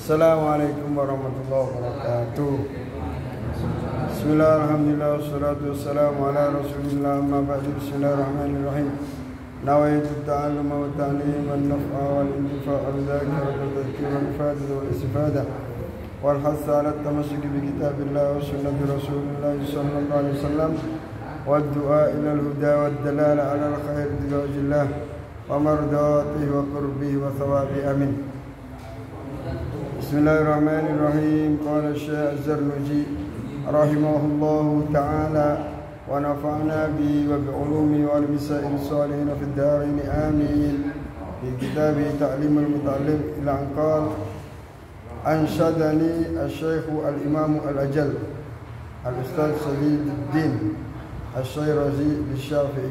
Assalamualaikum warahmatullahi wabarakatuh. Bismillah, alhamdulillah, wassalatu wassalamu ala rasulillah, amma ba'du. Bismillahirrahmanirrahim. Nawaitu ta'alluma wa ta'lim wa naf'a wal intifa' wa dzakira wa tadhkira wal ifada wal istifada wal hass 'ala at-tamassuk bi kitabillah wa sunnati rasulillah sallallahu alaihi wasallam wa du'a ila al-huda wa ad-dalala 'ala al-khair bi wajhillah wa mardatihi wa qurbihi wa thawabi. Amin. Bismillahirrahmanirrahim. Qala Syekh Az-Zarnuji rahimahullahu ta'ala wa nafa'na bi wa bi ulumi wal misa'il salihin fid darain amin. Bi kitabi Ta'limul Muta'allim ila an qala anshadani asy-Syaikh al-Imam al-Ajal al-Ustaz Sadiduddin Asy-Syairazi Asy-Syafi'i.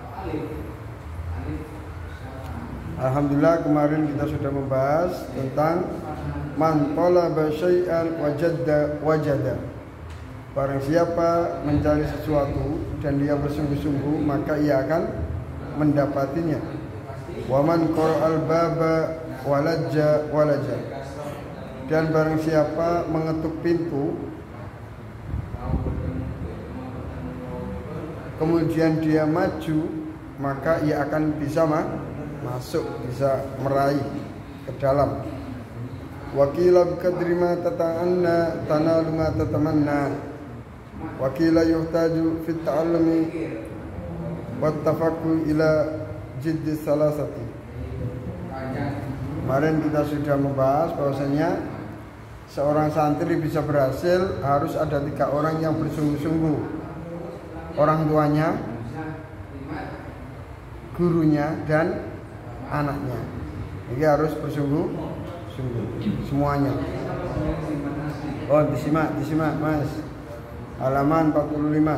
Alhamdulillah, kemarin kita sudah membahas tentang man talaba syai'an wajada. Barang siapa mencari sesuatu dan dia bersungguh-sungguh, maka ia akan mendapatinya. Wa man qara'al baba walajja. Dan barang siapa mengetuk pintu kemudian dia maju, maka ia akan bisa masuk, bisa meraih ke dalam. Wakila bikadri ma tata'anna tanalu ma tatamanna. Wakila yuhtaju fit ta'allumi wat tafakkur ila jiddi salasati. Kemarin kita sudah membahas bahwasanya seorang santri bisa berhasil harus ada 3 orang yang bersungguh-sungguh. Orang tuanya, gurunya, dan anaknya. Ini harus bersungguh-sungguh semuanya. Oh, disimak Mas. Halaman 45.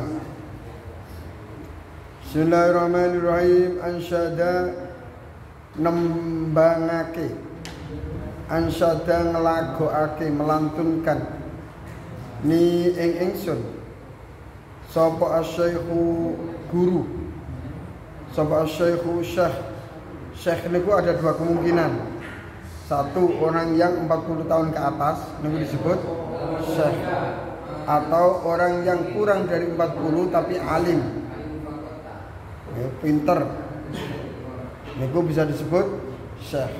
Bismillahirrahmanirrahim. Ansyada nembangake. Ansyada ngelagokake, melantunkan. Ni ingsun. Sapa asy-syaikhu guru. Sapa asy-syaikhu syekh niku ada 2 kemungkinan. Satu, orang yang 40 tahun ke atas niku disebut syekh, atau orang yang kurang dari 40 tapi alim, ya, pinter, niku bisa disebut syekh.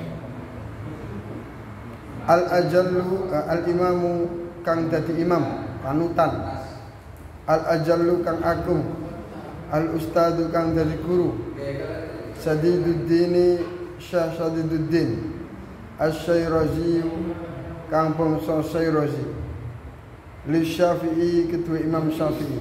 Al-ajallu al-imamu kang dadi imam panutan, al-ajallu kang agung, al-ustadu kang dadi guru, Sadiduddin Syekh Sadiduddin Asy-Syairazi kang bangsa Syairazi, li Syafi'i ketua Imam Syafi'i.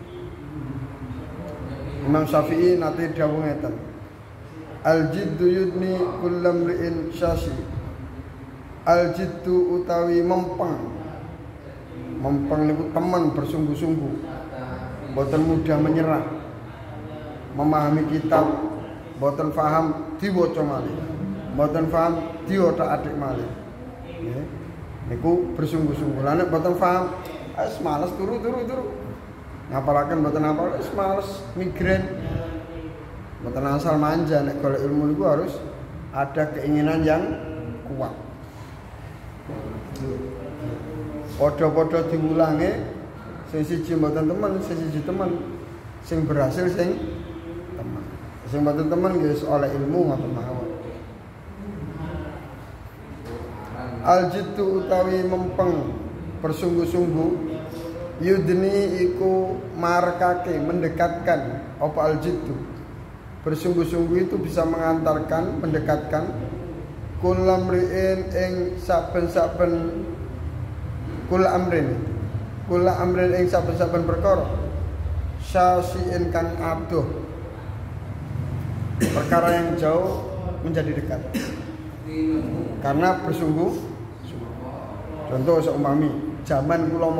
Imam Syafi'i nate dawuh ngeten, al-jiddu yudni kullam ri'in syasi. Al-jiddu utawi mempeng niku teman bersungguh-sungguh, boten mudah menyerah, memahami kitab, boten paham diwaca malih, boten paham diotak-atik malih. Nggih. Niku bersungguh-sungguh. Lah nek boten paham, wis males turu. Ngapalaken boten hafal, wis males, migrain. Boten asal manja, nek golek ilmu niku harus ada keinginan yang kuat. Padha-padha diulangi, sing siji mboten temen, sing siji temen, sing berhasil sing temen. Sing mboten temen nggih oleh ilmu ngoten mawon. Al-jiddu utawi mempeng bersungguh-sungguh, yudni iku marekake, mendekatkan. Apa al-jiddu? Bersungguh-sungguh itu bisa mengantarkan, mendekatkan kulam ri'in ing saben-saben kula amrin ing saben-saben perkara, syasi'in kang adoh, perkara yang jauh menjadi dekat karena bersungguh. Contoh seumpami zaman kula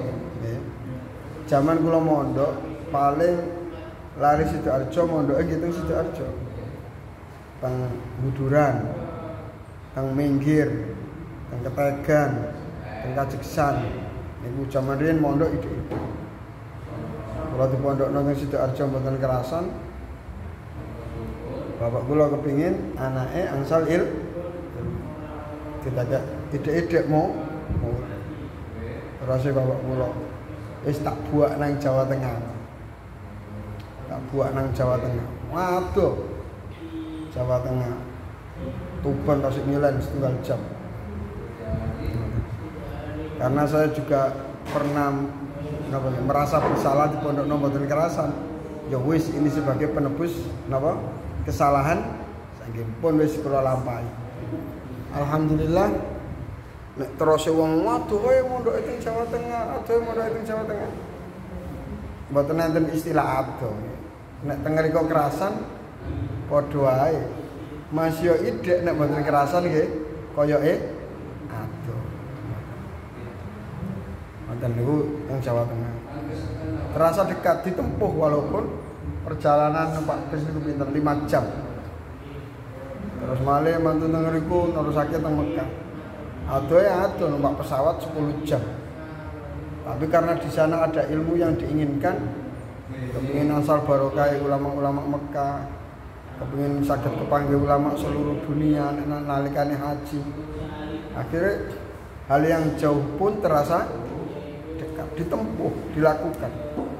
mondok, paling lari Sidoarjo, mondoke gitu Sidoarjo, teng Buduran, teng Minggir, teng Ketegan, teng Kajeksan. Niku jaman riyen mondok itu. Kula dipondokno teng Sidoarjo mboten kerasan. Bapak kula kepingin anake angsal ditake ide-ide mau terus bapak kula wis tak buak nang Jawa Tengah. Tak buak nang Jawa Tengah. Waduh. Jawa Tengah. Tuban Tasikmalaya setengah jam. Karena saya juga pernah merasa bersalah di Pondok Nomboten Kerasan. Ya wis ini sebagai penebus kesalahan saking pun wis kula lampahi. Alhamdulillah nek terus wong waduh kowe mondok ing Jawa Tengah, aduh mondok ing Jawa Tengah. Mboten enten istilah adoh. Nek teng mriko Kerasan padha wae. Mas yo idek nek mboten Kerasan nggih koyoke adoh. Wonten niku ing Jawa Tengah. Terasa dekat ditempuh walaupun perjalanan numpak bis niku pinten 5 jam. Terus malih mantu teng mriku nerusake teng Mekah. Adoh numpak pesawat 10 jam. Tapi karena di sana ada ilmu yang diinginkan, kepingin asal barokah ulama-ulama Mekah, kepingin saged kepanggih ulama seluruh dunia nalikane haji. Akhirnya hal yang jauh pun terasa dekat, ditempuh, dilakukan.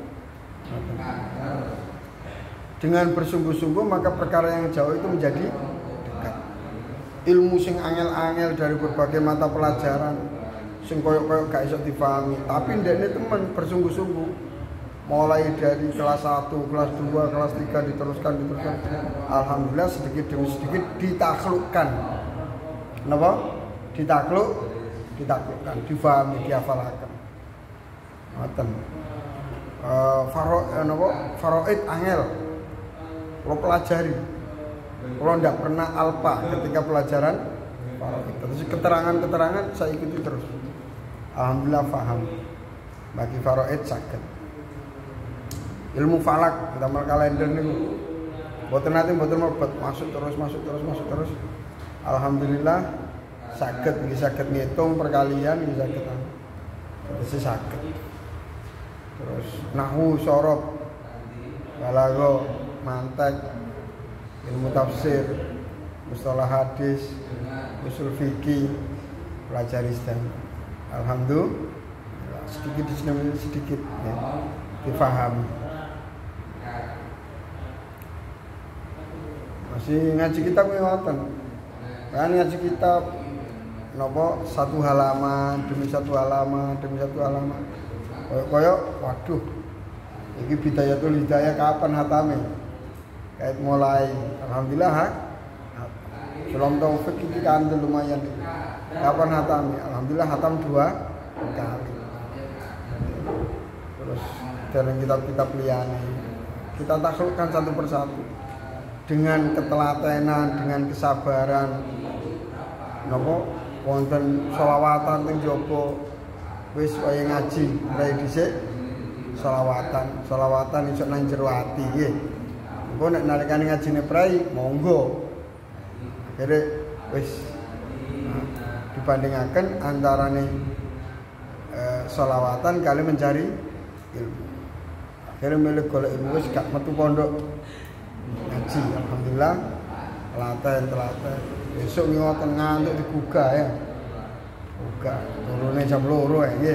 Dengan bersungguh-sungguh maka perkara yang jauh itu menjadi dekat. Ilmu sing angel-angel dari berbagai mata pelajaran sing koyok-koyok gak iso dipahami, tapi ndekne temen bersungguh-sungguh mulai dari kelas 1, kelas 2, kelas 3 diteruskan. Alhamdulillah sedikit demi sedikit ditaklukkan. Napa? Ditaklukkan, difahami, dihafalaken. Ngoten. Faraid angel. Lo pelajari. Kalau tidak pernah alpa ketika pelajaran faraid. Terus keterangan-keterangan saya ikuti terus. Alhamdulillah paham. Bagi faraid saged. Ilmu falak, damel kalender niku. Mboten nate mboten mlebet, masuk terus. Alhamdulillah saged ngitung perkalian nggih saged. Terus saged. Terus nahwu, sorof, balaghah, mantek, ilmu tafsir, mustalah hadis, usul fikih, pelajari STEM. Alhamdulillah sedikit ya, difahami. Masih ngaji kitab ngoten. Kan ngaji kitab napa satu halaman demi satu halaman. Koyok waduh. Iki Bidayatul Hidayah kapan hatame? Kait mulai alhamdulillah Salam taufik iki kandel lumayan. Kapan hatame? Alhamdulillah hatam 2 kali. Terus dari kitab-kitab liyane kita taklukkan satu persatu dengan ketelatenan, dengan kesabaran. Napa wonten selawatan teng jaba wis waya ngaji mulai dhisik selawatan iso nang jero ati nggih. Engko nek nalikane ngajine prai monggo. Akhire wis dibandingaken antarane selawatan kali mencari ilmu. Akhirnya milih golek ilmu wis gak metu pondok ngaji. Alhamdulillah telaten. Besok ngoten ngantuk digugah ya. Gugah turune jam 2 ya nggih.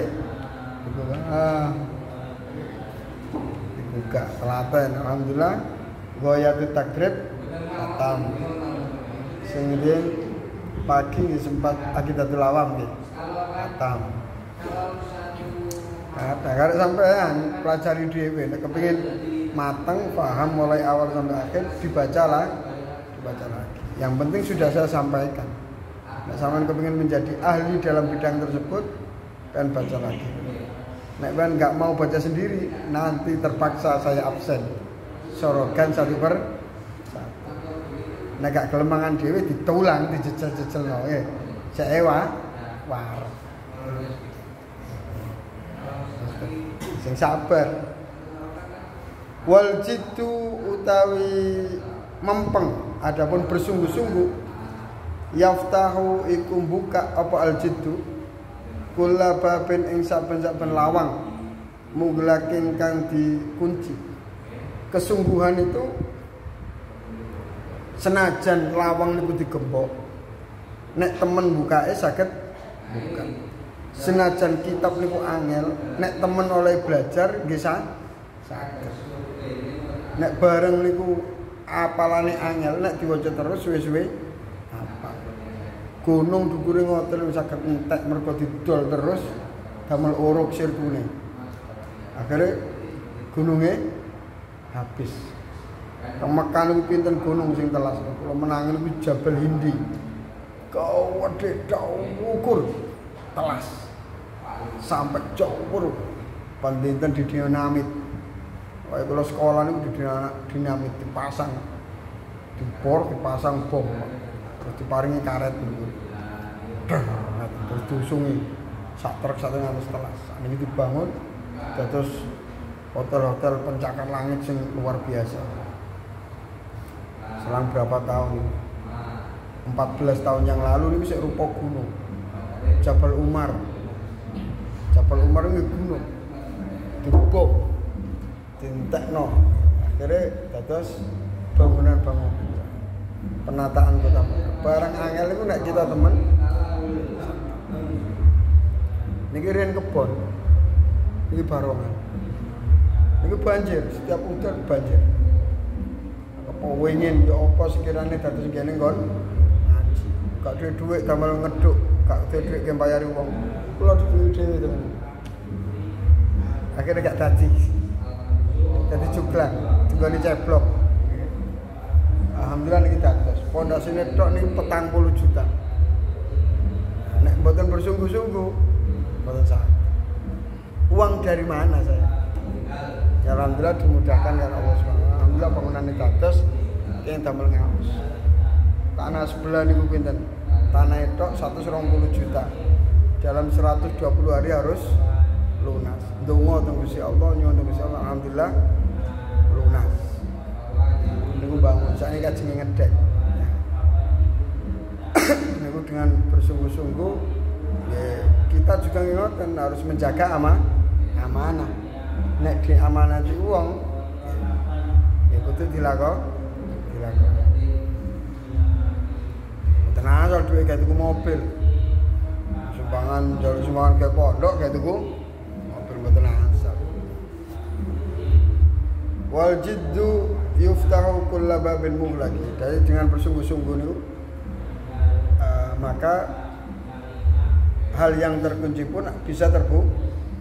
Digugah telaten. Alhamdulillah goyatut takrib khatam. Sing pagi sempat Aqidatul Awam nggih. Khatam. Karena sampean pelajari dhewe nek kepengin mateng paham mulai awal sampai akhir dibaca lagi. Yang penting sudah saya sampaikan. Nek sampean kepengin menjadi ahli dalam bidang tersebut kan baca lagi. Nek kan enggak mau baca sendiri nanti terpaksa saya absen. Sorogan 1 per 1. Nek gak kelemangan dhewe ditulang dijejel-jejelno nggih. Cek war. Sing sabar. Wal jiddu utawi mempeng, adapun bersungguh-sungguh yaftahu iku buka apa al jiddu kullababin ing saben-saben lawang muglakin kang dikunci. Kesungguhan itu senajan lawang niku digembok nek temen bukae saged buka. Senajan kitab niku angel, nek temen oleh belajar nggih saged. Nek bareng niku apalane angel, nek diwaca terus suwe-suwe apa. Gunung dukure ngoten saged entek mergo didol terus damel uruk sirkune. Akhire gununge habis. Teng Mekah niku pinten gunung sing telas. Kula menangi niku Jabal Hindi. Kawedhe ukur telas. Sampai jauh pandinten di dinamit. Kayak kalau sekolah niku di dinamit dipasang. Dibor dipasang bom. Terus diparingi karet niku. Terus diusungi sak truk 100 telas. Niki dibangun terus hotel-hotel pencakar langit sing luar biasa. Selang berapa tahun ini? 14 tahun yang lalu ini bisa rupa gunung. Jabal Umar. Jabal Umar ini gunung. Dibom. Dintekno. Akhirnya dados bangunan-bangunan. Penataan kota. Barang angel itu nek kita temen. Niki riyen kebon. Niki barongan. Niki banjir, setiap udan banjir. Apa wingin ya apa sekiranya dados kene nggon ngaji. Gak duwe damel ngeduk, gak duwe ke mbayari wong. Kula duwe dhewe temen. Akhirnya gak dadi. Dadi juglang, tunggane ceblok. Alhamdulillah niki dados. Pondasine tok niki 40 juta. Nek mboten bersungguh-sungguh mboten sah. Uang dari mana saya? Ya alhamdulillah dimudahkan oleh Allah SWT. Alhamdulillah bangunan ini dados yang damel ngaos. Tanah sebelah niku pinten? Tanah itu 120 juta. Dalam 120 hari harus lunas. Ndonga teng Gusti Allah, nyuwun teng Gusti Allah, alhamdulillah lunas. Niku bangun sakniki kajenge ngedek. Niku dengan bersungguh-sungguh ya kita juga ngoten harus menjaga amanah. Nek diamanati wong ya kudu dilakoni. Tenan asal duwe gawe tuku mobil. Sumbangan ke pondok gawe tuku mobil mboten asal. Wal jiddu yuftahu kulla babin mughlaq. Jadi dengan bersungguh-sungguh niku maka hal yang terkunci pun bisa terbuka.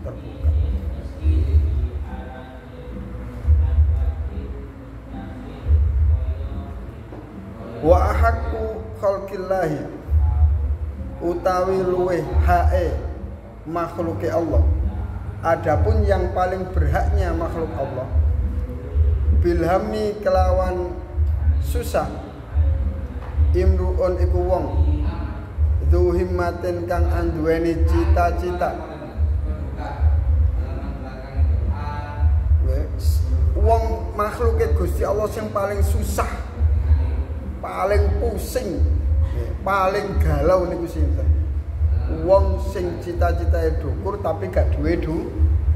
Wa ahakku khalqillahi utawi luweh hae makhluke Allah. Adapun yang paling berhaknya makhluk Allah bilhami kelawan susah imruun iku wong dzu himmatin kang anduweni cita-cita. Wong makhluke Gusti Allah sing paling susah, paling pusing, paling galau niku sinten? Wong sing cita-citae dhuwur tapi gak duwe duit.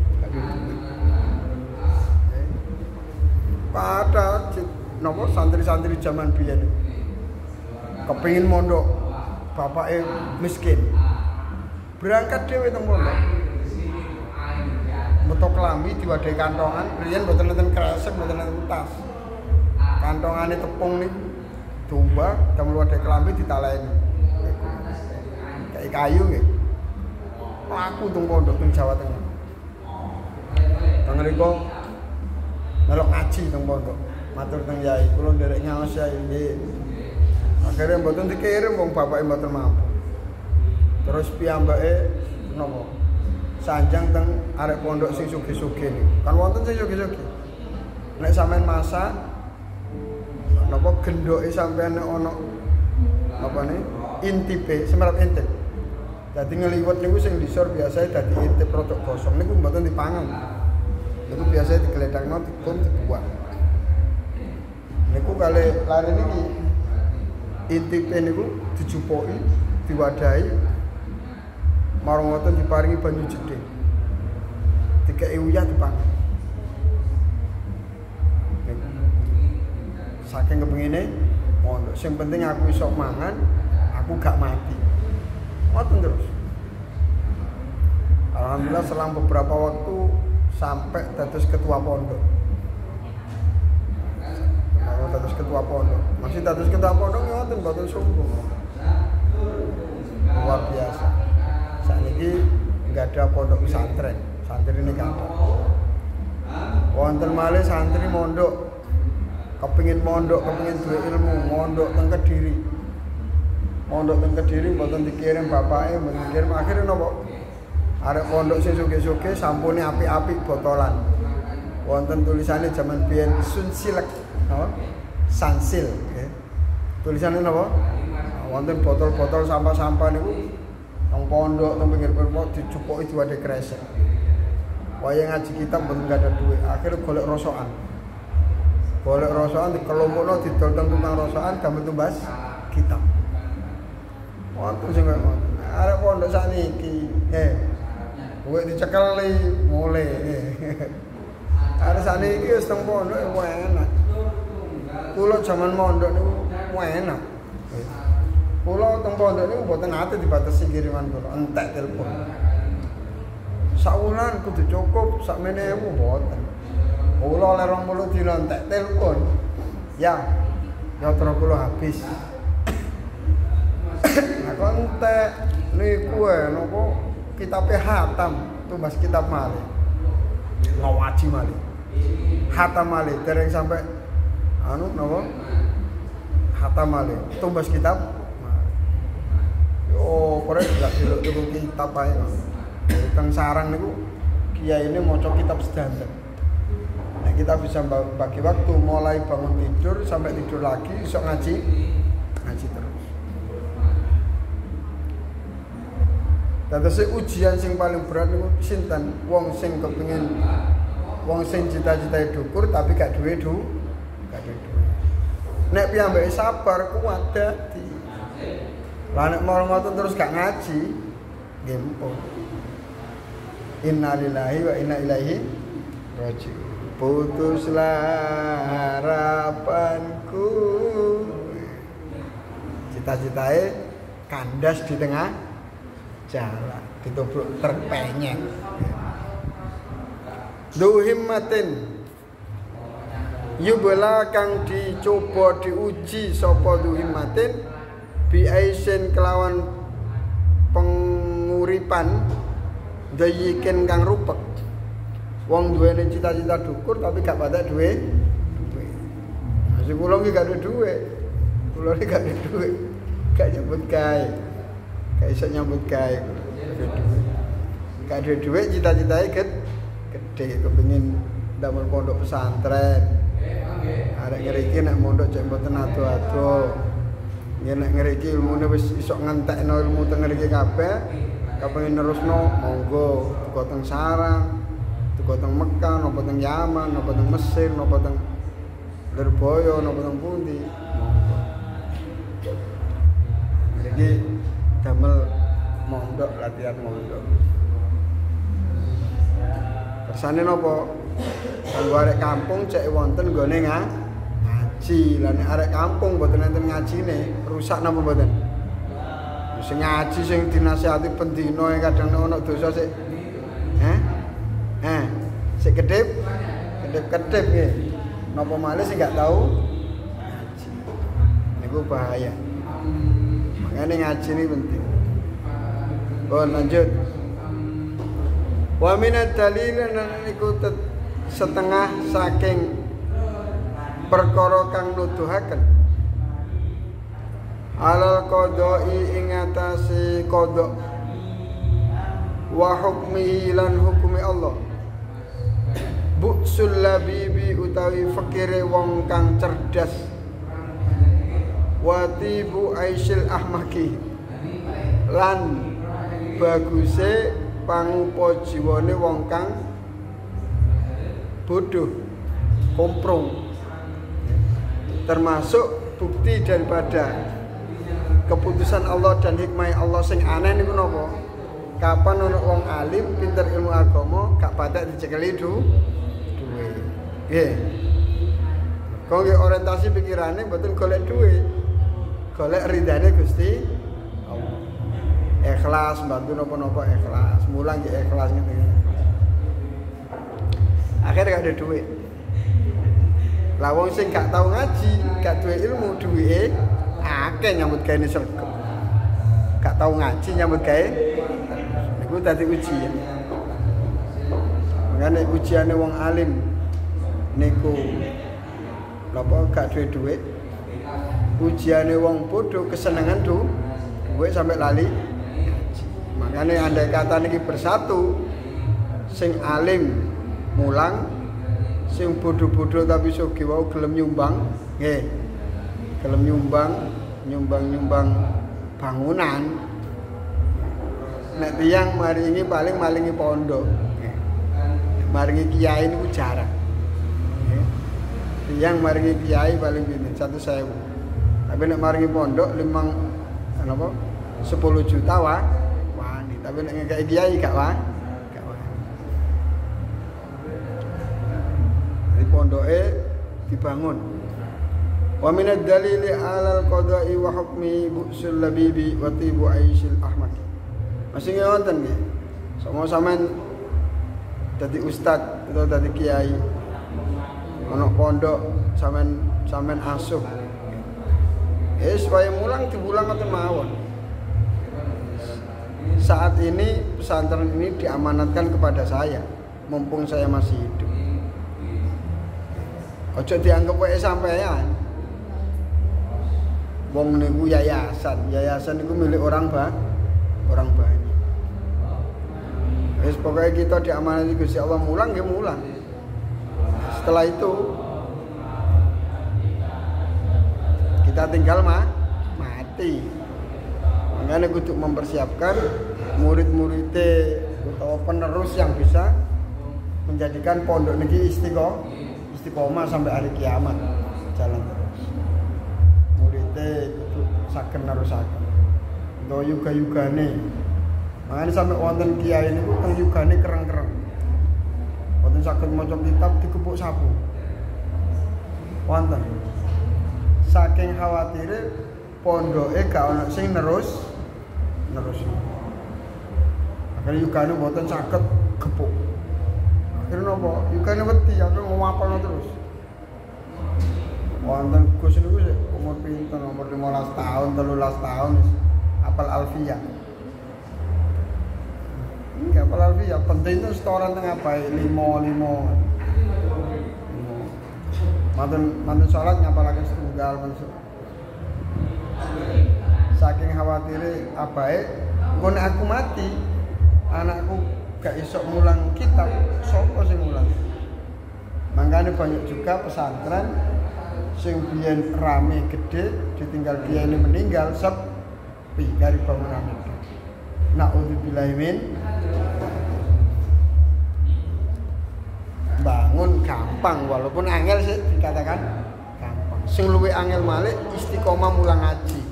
Pada napa santri-santri zaman biyen kepengin mondok, bapake miskin. Berangkat dhewe teng pondok. Metu klambi diwadahi kantongan, riyen mboten enten kresek, mboten enten tas. Kantongane tepung niku domba damel wadah klambi ditaleni. Kayak kayu nggih. Aku teng pondok teng Jawa Tengah. Teng mriku melok ngaji teng pondok. Matur teng yai, kula nderek ngaos yai nggih. Akhire mboten dikirim wong bapake mboten mampu. Terus piyambake napa? Sanjang teng arek pondok sing sugih-sugih niku. Kan wonten sing sugih-sugih. Nek sampean masak napa gendoke sampean nek ana apa ne intipe semerap intip. Dadi ngeliwet niku sing disor biasa dadi intip rodok gosong niku mboten dipangan. Niku biasa digledakno dikum dibuang. Niku kali lare niki intipe niku dijupuki, diwadahi. Marang ngoten diparingi banyu jedhe. Dikeki uyah dipangan. Saking kepengine mondok. Sing penting aku iso mangan, aku aku gak mati. Ngoten terus. Alhamdulillah selang beberapa waktu sampai dados ketua pondok. Dados ketua pondok. Masih dados ketua pondok ngoten mboten sombong. Luar biasa. Saiki enggak ada pondok pesantren. Santri ini kan. Wonten malih santri mondok. Kepengin mondok, kepengin duwe ilmu, mondok teng Kediri. Mondok teng Kediri mboten dikirim bapake, mboten dikirim akhire napa? Arek pondok sing sugih-sugih sampune apik-apik botolan. Wonten tulisane jaman biyen Sunsilek, napa? Sansil, nggih. Tulisane napa? Wonten botol-botol sampah-sampah niku teng pondok, teng pinggir pondok dicupuki diwade kresek. Wayang ngaji kitab mboten gak ada duit, akhirnya golek rosokan. Golek rosokan dikelompokno didol teng tukang rosokan gambar tumbas kitab. Wonten sing kaya ngoten. Arek pondok sakniki, duit dicekeli mulai. Arek sakniki wis teng pondok enak. Kula jaman mondok niku enak. Kula teng pondok niku mboten ate dibatasi kiriman kula, entek telepon. Saulan kudu cukup sakmene ewu mboten. Kula oleh 20 dina entek telepon. Ya terus kula habis. Nah kok entek niku napa kitabe hatam, tumbas kitab malih. Ngawaji malih. Hatam malih dereng sampai napa? Hatam malih, tumbas kitab. Oh, korek gak diluk kitab ae. Teng sarang niku kiai ini maca kitab sedanten. Nah, kita bisa bagi waktu mulai bangun tidur sampai tidur lagi iso ngaji terus. Dadose ujian sing paling berat niku sinten? Wong sing kepengin wong sing cita-citae dhuwur tapi gak duwe gak duwe duit. Nek piyambake sabar kuat dadi. Lah nek mau ngoten terus gak ngaji, nggih mpun. Innalillahi wa inna ilaihi raji'un. Putuslah harapanku. Cita-citae kandas di tengah jalan, ditubruk terpenyek. Duhimmatin yubla kang dicoba diuji sapa duhimmatin bi aisin kelawan penguripan dayiken kang rupek. Wong duwene cita-cita dhukur tapi gak patek duwe. Masih kula iki gak ada duwe. Kula iki gak ada duwe. Gak nyambut gawe. Gak iso nyambut gawe. Gak ada duwe cita-citae gede kepengin ndamel pondok pesantren. Arek ngriki nek mondok cek mboten ado-ado. Yen nek ngriki ilmune wis iso ngentekno ilmu teng ngriki kabeh. Kepengin nerusno monggo teko teng sarang, teko teng Mekah, napa teng Yaman, napa teng Mesir, napa teng Lirboyo, napa teng pundi. Jadi damel mondok, latihan mondok. Kersane napa? Kanggo arek kampung cek wonten nggone ngaji. Lah nek arek kampung mboten enten ngajine, rusak napa mboten? Sing ngaji sing dinasihati pendino kadang ono dosa sik sik kedip nggih. Napa malih sing gak tau ngaji. Niku bahaya. Makane ngaji ini penting. Lanjut. Wa minad dalil niku setengah saking perkara kang nuduhaken alal qada'i ing atase qada wa hukmihi lan hukmi Allah. Buksul labibi utawi fakire wong kang cerdas. Watibu aisyil ahmaki lan baguse pangupa jiwane wong kang bodoh, komprong. Termasuk bukti daripada keputusan Allah dan hikmah Allah sing aneh niku napa? Kapan ana wong alim pinter ilmu agama gak patek dicekeli duwe. Nggih. Kok orientasi pikirane mboten golek duwe. Golek ridane Gusti ikhlas, bantu napa-napa ikhlas, mulang ya ikhlas ngene. Akhirnya gak ada duit. Lah wong sing gak tau ngaji, gak duwe ilmu, duwike akeh nyambut gawe sregep. Gak tau ngaji nyambut gawe niku dadi ujian. Makane ujiane wong alim niku napa gak duwe duit. Ujiane wong bodoh kesenengan duit sampai lali. Makanya andai kata niki bersatu, sing alim mulang, sing bodoh-bodoh tapi sugih wau gelem nyumbang, nggih. Gelem nyumbang bangunan. Nek tiyang maringi paling malingi pondok. Maringi kiai niku jarang. Tiyang maringi kiai paling pinten 1.000. Tapi nek maringi pondok 10 juta wani. Tapi nek ngekeki kiai gak wani. Pondoke dibangun. Wa min ad-dalili 'ala al-qada'i wa hukmi bu'sul labibi wa tibu aisyil ahmad. Masih wonten nggih. Sama sampean dadi ustad atau dadi kiai. Ono pondok sampean asuh. Supaya mulang diulang ngoten mawon. Saat ini pesantren ini diamanatkan kepada saya, mumpung saya masih hidup. Ojo dianggap wae sampean. Wong niku yayasan niku milik orang banyak. Wis pokoke kita diamanati Gusti Allah mulang nggih mulang. Setelah itu kita tinggal mati. Makanya kudu mempersiapkan murid-muridé utawa penerus yang bisa menjadikan pondok niki istiqomah sampai hari kiamat, jalan terus. Muridé itu saged nerusaken. Utawa yuga-yugane. Makane sampai wonten kiai niku teng yugane kereng-kereng. Wonten saged maca kitab dikepuk sapu. Wonten. Saking khawatire pondoke gak ana sing nerus. Akhirnya yugane mboten saged gepuk. Akhirnya nopo? Yugane wedi, aku ngomapalno terus. Wonten Gus niku umur pinten? Umur 15 tahun, 13 tahun wis apal alfiyah. Enggak apal alfiyah, penting itu setoran tengah bae 5. Mantun salat ngapalake setunggal mansuk. Saking khawatire abae, engko nek aku mati, anakku gak iso mulang kitab, sapa sing mulang? Makanya banyak juga pesantren sing biyen rame gede ditinggal kiai ini meninggal sepi dari bangunan itu. Na'udzubillahi min. Bangun gampang walaupun angel sih dikatakan gampang. Sing luwih angel malih istiqomah mulang ngaji.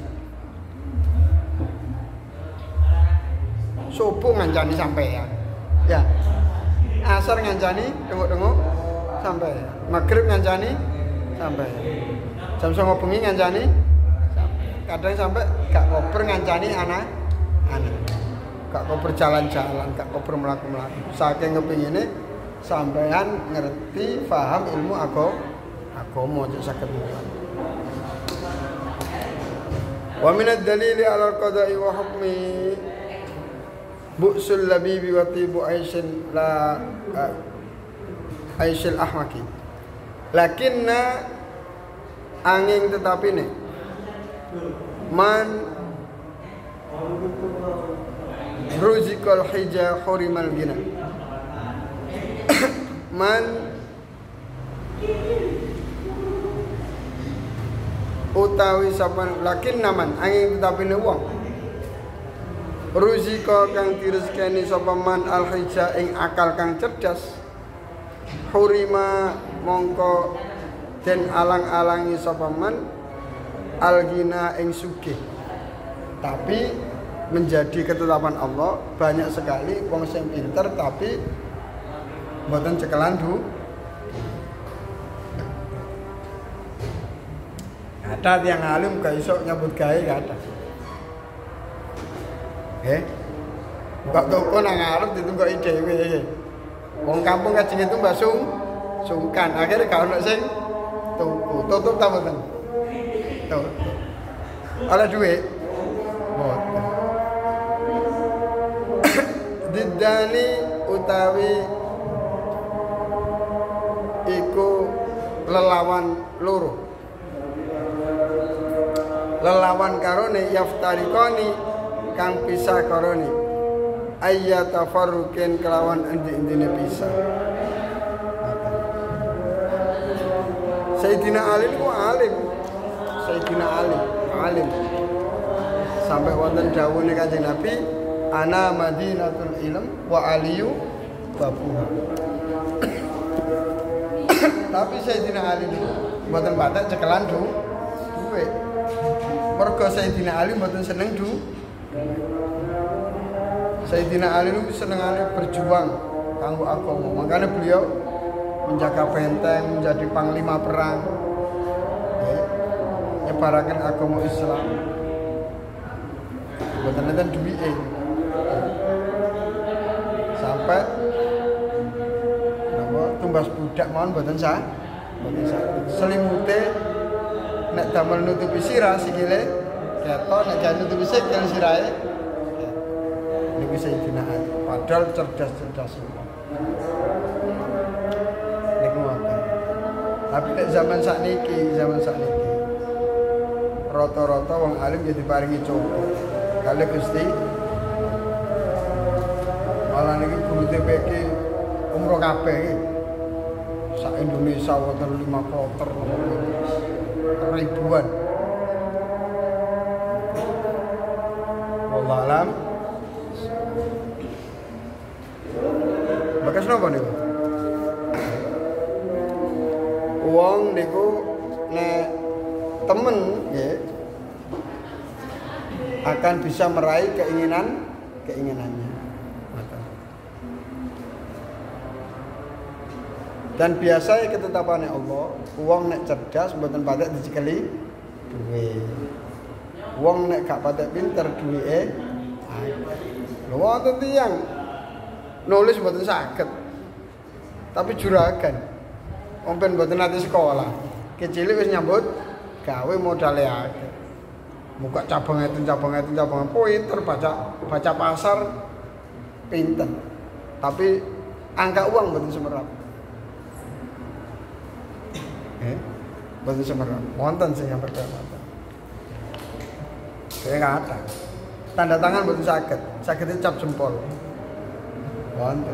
Subuh ngancani sampeyan. Ya. Asar ngancani tengok-tengok sampai. Maghrib ngancani sampai. Jam 09.00 bengi ngancani sampai. Kadang sampai gak kober ngancani anak. Gak kober jalan-jalan, gak kober mlaku-mlaku. Saking kepingine sampean ngerti, paham ilmu agama cek saged mulang. Wa min ad-dalili 'ala al-qada'i wa hukmi bu'sul labibi wa tibu aisyil ahmaki. Lakinna angin tetapi ne man ruzikal hija hurimal gina. Man utawi sapan lakinna man angin tetapi ne wong ruzika kang direzekani sapa man al-hija ing akal kang cerdas hurima mongko den alang-alangi sapa man al-ghina ing sugih. Tapi menjadi ketetapan Allah banyak sekali wong sing pinter tapi mboten cekelan ada yang alim gak iso nyambut gawe gak ada. Nggih. Buka toko nang ngarep ditunggoki dhewe. Wong kampung kajeng itu Mbak sungkan. Akhirnya gak ono sing tutup ta mboten. Tutup. Ada duit. Mboten. Didani utawi iku lelawan loro. Lelawan karone yaftarikoni kang pisah karone ayyatafarruqin kelawan endi-endine pisah. Sayyidina Ali ku alim. Sayyidina Ali alim. Sampai wonten dawuhne Kanjeng Nabi, ana madinatul ilm wa aliyu babuha. Tapi Sayyidina Ali niku mboten batak cekelan duwe. Mergo Sayyidina Ali mboten seneng Sayyidina Ali niku senengane berjuang kanggo agama. Makanya beliau menjaga benteng, menjadi panglima perang. Nyebaraken agama Islam. Mboten nenten duwike. Sampai tumbas budak mawon mboten sah. Selimute nek damel nutupi sirah sikile ketok, nek jan nutupi sikil sirahe niku Sayyidina Ali. Padahal cerdas-cerdas semua. Niku ngoten. Tapi nek zaman sakniki rata-rata wong alim jadi paringi coba. Kali Gusti malah niki guru TPK umroh kabeh iki. Sak Indonesia wonten 5 kloter ribuan. Wallahu alam. Bakas napa niku? Wong niku nek temen nggih akan bisa meraih keinginannya. Dan biasanya ketetapannya Allah, wong nek cerdas mboten patek dicekeli duwe. Wong nek gak patek pinter duwike akeh. Lho wonten tiyang nulis mboten saged. Tapi juragan. Wong ben mboten nate sekolah. Kecilik wis nyambut gawe modale akeh. Muka cabang pinter baca pasar pinter. Tapi angka uang mboten semerap. Mboten semerap. Wonten sing yang pertama. Saya nggak ada. Tanda tangan mboten saged cap jempol. Wonten.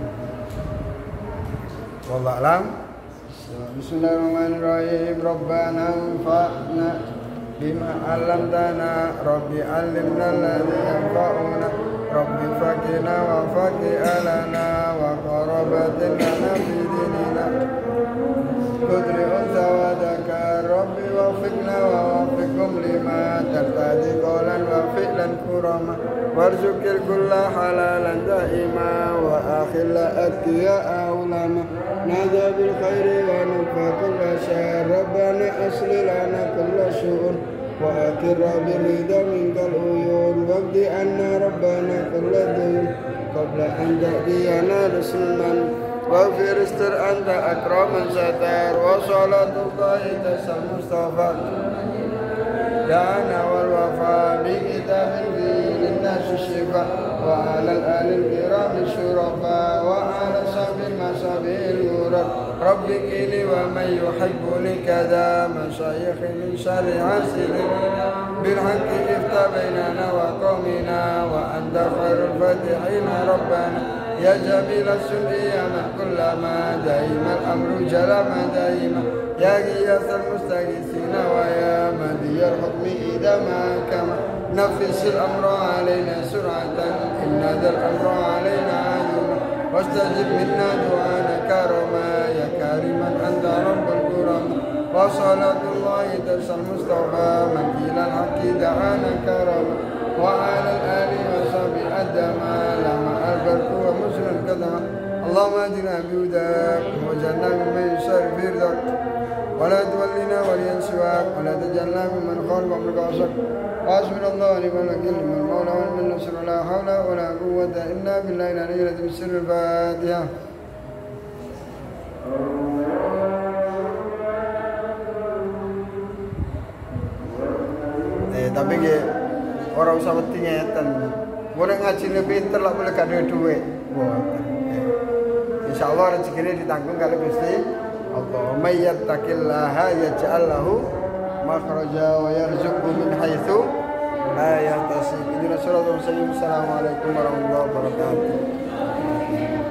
Wallahu alam. Bismillahirrahmanirrahim. Rabbana anfa'na bima 'allamtana, Rabbi 'allimna alladhi yanfa'una, Rabbi faqina wa faqi alana wa qarabatin lana fi dinina. Qudri unsa wa dzakar, Rabbi wafiqna wa wafiqhum lima tartadi qawlan wa fi'lan kurama, warzuqil kulla halalan daima wa akhilla atqiya ulama, nada bil khairi wa nufa kulla syar, Rabbana asli lana kulla syu'un wa akirra bil ridha minkal uyun, waqdi anna Rabbana kulla duyun qabla an ta'diyana rasulman, waghfir istir anta akraman satar, wa salatullahi tasal mustafa da'ana wal wafa bi kitabin lin nasi syifa, wa alal alil kirami syurafa, wa ala sabil masabil murad, rabbi kini wa man yuhibbuni kada masyayikhi min syari hasilin bil haqqi ifta bainana wa qawmina, wa anta khairul fatihina rabbana ya jamil as-sunni ya man kullama daima al-amru jalama daima, ya ghiyasal mustaghithina wa ya madiyal hukmi idama kama, nafisil amra alayna sur'atan inna dal amra alayna ajuma, wastajib minna du'ana karama ya kariman anta rabbul kurama, wa salatullahi tasal mustafa man ilal haqqi da'ana karama, wa alal ali wa sahbi adama lama albarku wa muslim kadama, Allahumma adina bihudak wa janna mimman yusar firdak wa la tuwallina waliyan siwak wa la tajalna mimman khalqa Hasbunallahu wa ni'mal wakeel, ni'mal mawla wa ni'mal nasir, la haula wa la quwwata illa billahi al-aliyyil azim. Sirrul Fatihah. Tapi nggih ora usah wedi ngeten. Boleh ngajine pinter lah boleh gak duwe. Insyaallah rezekine ditanggung kali Gusti Allah. May yattaqillaha yaj'al lahu makhraja wa yarzuqhu min haitsu la yahtasib. Ihdinas siratal mustaqim. Assalamualaikum warahmatullahi wabarakatuh.